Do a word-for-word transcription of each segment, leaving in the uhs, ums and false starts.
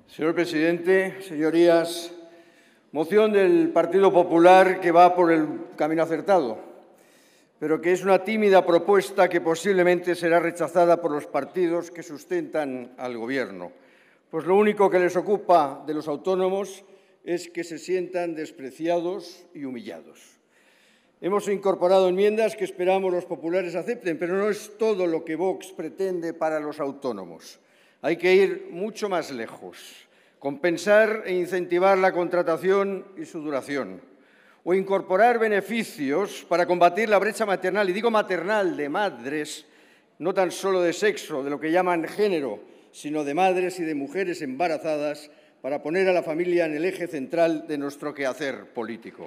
Señor presidente, señorías, moción del Partido Popular que va por el camino acertado, pero que es una tímida propuesta que posiblemente será rechazada por los partidos que sustentan al Gobierno, pues lo único que les ocupa de los autónomos es que se sientan despreciados y humillados. Hemos incorporado enmiendas que esperamos los populares acepten, pero no es todo lo que Vox pretende para los autónomos. Hay que ir mucho más lejos, compensar e incentivar la contratación y su duración, o incorporar beneficios para combatir la brecha maternal, y digo maternal, de madres, no tan solo de sexo, de lo que llaman género, sino de madres y de mujeres embarazadas, para poner a la familia en el eje central de nuestro quehacer político.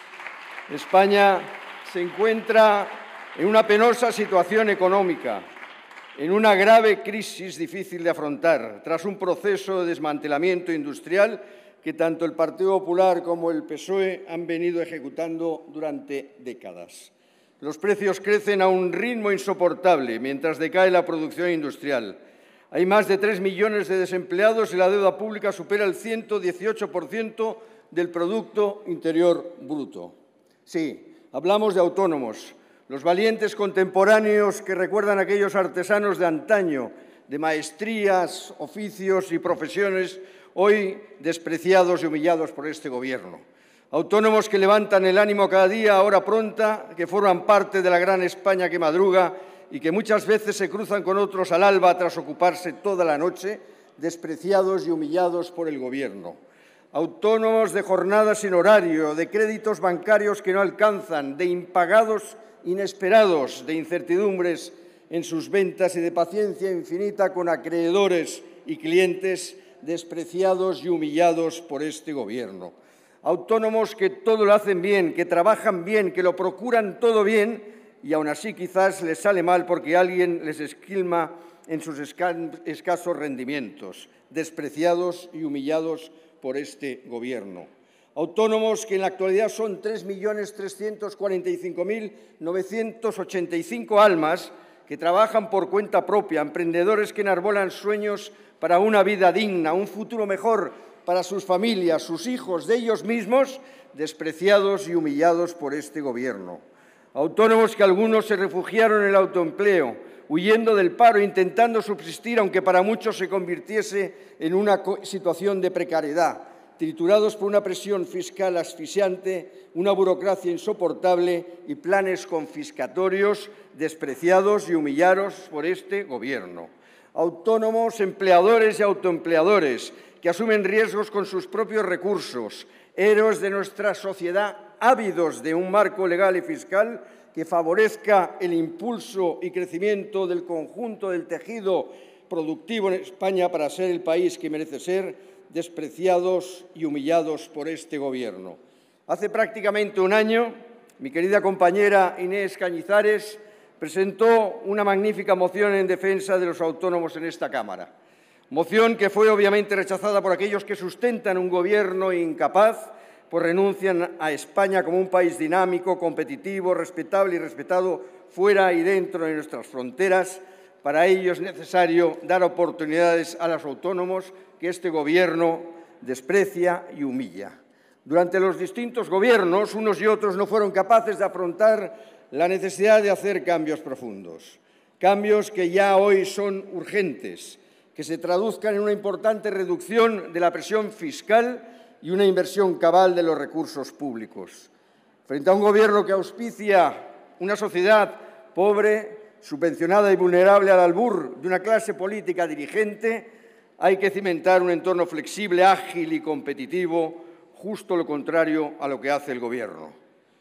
España se encuentra en una penosa situación económica, en una grave crisis difícil de afrontar, tras un proceso de desmantelamiento industrial que tanto el Partido Popular como el P S O E han venido ejecutando durante décadas. Los precios crecen a un ritmo insoportable mientras decae la producción industrial. Hay más de tres millones de desempleados y la deuda pública supera el ciento dieciocho por ciento del Producto Interior Bruto. Sí, hablamos de autónomos, los valientes contemporáneos que recuerdan a aquellos artesanos de antaño, de maestrías, oficios y profesiones, hoy despreciados y humillados por este Gobierno. Autónomos que levantan el ánimo cada día a hora pronta, que forman parte de la gran España que madruga y que muchas veces se cruzan con otros al alba tras ocuparse toda la noche, despreciados y humillados por el Gobierno. Autónomos de jornadas sin horario, de créditos bancarios que no alcanzan, de impagados inesperados, de incertidumbres en sus ventas y de paciencia infinita con acreedores y clientes despreciados y humillados por este Gobierno. Autónomos que todo lo hacen bien, que trabajan bien, que lo procuran todo bien y aún así quizás les sale mal porque alguien les esquilma en sus escasos rendimientos, despreciados y humillados por este Gobierno. Autónomos que en la actualidad son tres millones trescientos cuarenta y cinco mil novecientas ochenta y cinco almas que trabajan por cuenta propia, emprendedores que enarbolan sueños para una vida digna, un futuro mejor para sus familias, sus hijos, de ellos mismos, despreciados y humillados por este Gobierno. Autónomos que algunos se refugiaron en el autoempleo, huyendo del paro, intentando subsistir, aunque para muchos se convirtiese en una situación de precariedad, triturados por una presión fiscal asfixiante, una burocracia insoportable y planes confiscatorios, despreciados y humillados por este Gobierno. Autónomos, empleadores y autoempleadores que asumen riesgos con sus propios recursos, héroes de nuestra sociedad ávidos de un marco legal y fiscal que favorezca el impulso y crecimiento del conjunto del tejido productivo en España para ser el país que merece ser, despreciados y humillados por este Gobierno. Hace prácticamente un año, mi querida compañera Inés Cañizares presentó una magnífica moción en defensa de los autónomos en esta Cámara. Moción que fue obviamente rechazada por aquellos que sustentan un Gobierno incapaz, pues renuncian a España como un país dinámico, competitivo, respetable y respetado fuera y dentro de nuestras fronteras. Para ello es necesario dar oportunidades a los autónomos que este Gobierno desprecia y humilla. Durante los distintos gobiernos, unos y otros no fueron capaces de afrontar la necesidad de hacer cambios profundos. Cambios que ya hoy son urgentes, que se traduzcan en una importante reducción de la presión fiscal y una inversión cabal de los recursos públicos. Frente a un Gobierno que auspicia una sociedad pobre, subvencionada y vulnerable al albur de una clase política dirigente, hay que cimentar un entorno flexible, ágil y competitivo, justo lo contrario a lo que hace el Gobierno.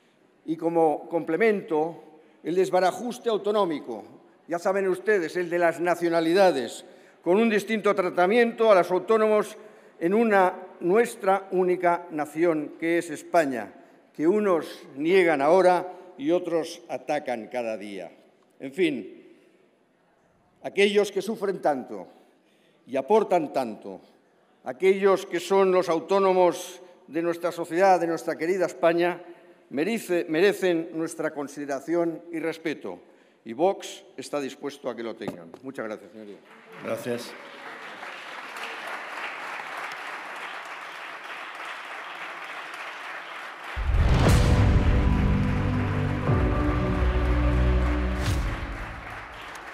Y como complemento, el desbarajuste autonómico, ya saben ustedes, el de las nacionalidades, con un distinto tratamiento a los autónomos en una nuestra única nación, que es España, que unos niegan ahora y otros atacan cada día. En fin, aquellos que sufren tanto y aportan tanto, aquellos que son los autónomos de nuestra sociedad, de nuestra querida España, merece, merecen nuestra consideración y respeto. Y Vox está dispuesto a que lo tengan. Muchas gracias, señorías. Gracias.